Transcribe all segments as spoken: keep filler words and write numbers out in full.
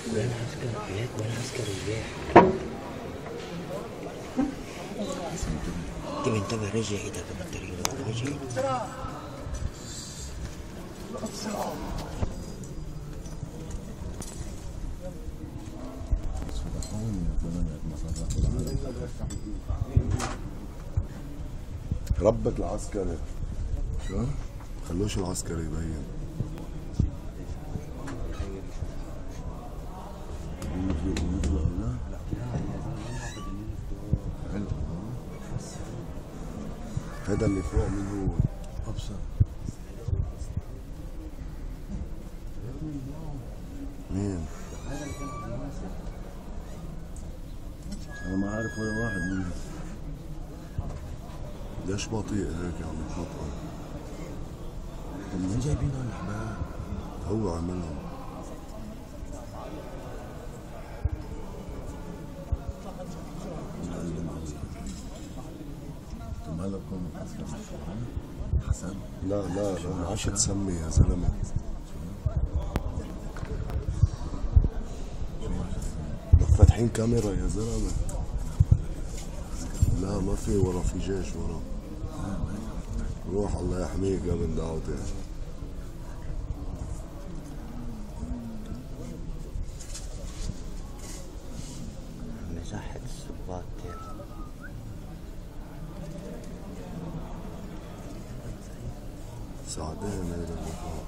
وين عسكريات وين عسكريات تبي انتبه رجع ايدك بالطريق رجع ربك العسكري شو؟ خلوش العسكري يبين هذا اللي فوق من هو ابصر مين؟ انا ما عارف ولا واحد منهم. ليش بطيء هيك عم يتنطط؟ طب منين جايبينه الاحباب؟ هو عملهم. طب هلا بكون حسن؟ لا لا لا ما عادش تسمي يا زلمه. لك فاتحين كاميرا يا زلمه. لا ما في ورا، في جيش ورا. روح الله يحميك يا من دعوتي. مساحة السباط ساعدين هيدا اللقاء.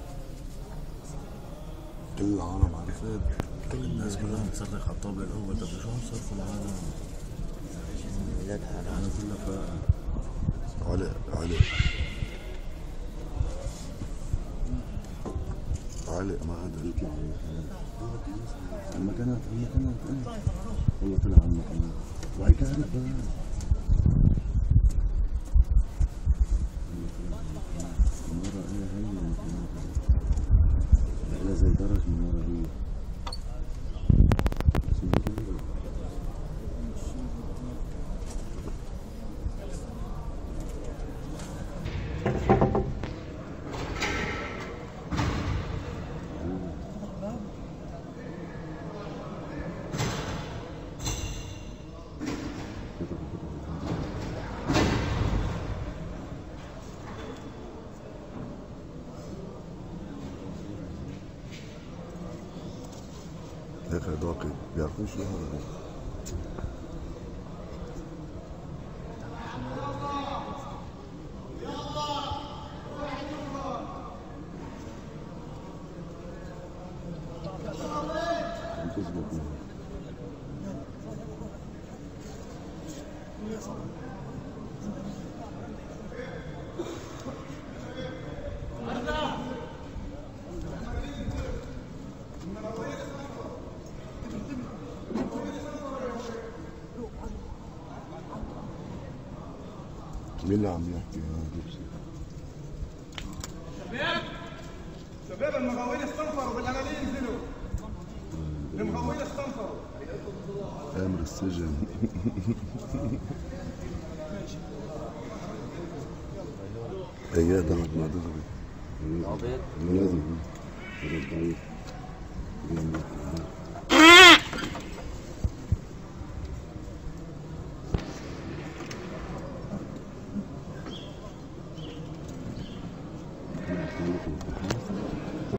كل العالم عرفت؟ كل الناس كلها بتصرخ على الطابق الأول. طب شو عم يصرخوا العالم؟ ولاد حرام. أنا كلها فاهم. علي علي علي ما قدر يطلع على المكانات. المكانات المكانات والله طلع على المكانات. وهي كانت المرة هي هي المكانات. لا زي درج من ورا هي. هيك هداك بيعرفوا شو هذا. مين اللي عم يحكي هذا؟ شباب شباب المغاويل استنفروا بالانانيل ينزلوا. المغاويل استنفروا. امر السجن. اياه تبعت مع دغري. العبيط لازم